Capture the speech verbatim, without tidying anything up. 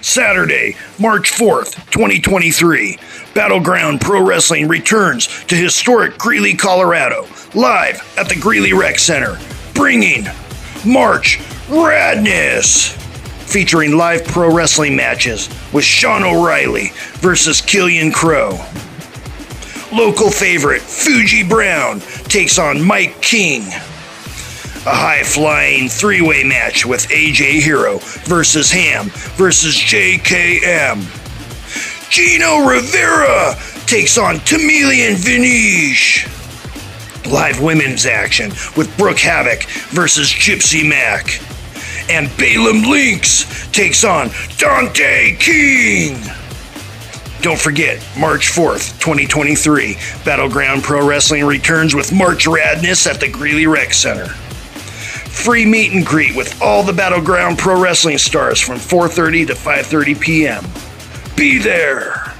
Saturday, March fourth, twenty twenty-three, Battleground Pro Wrestling returns to historic Greeley, Colorado, live at the Greeley Rec Center, bringing March Radness, featuring live pro wrestling matches with Sean O'Reilly versus Killian Crow. Local favorite Fuji Brown takes on Mike King. A high-flying three-way match with A J Hero versus Ham versus J K M. Gino Rivera takes on Chameleon Vinish. Live women's action with Brooke Havoc versus Gypsy Mac. And Balaam Lynx takes on Dante King. Don't forget, March fourth, twenty twenty-three, Battleground Pro Wrestling returns with March Radness at the Greeley Rec Center. Free meet and greet with all the Battleground Pro Wrestling stars from four thirty to five thirty p.m. Be there!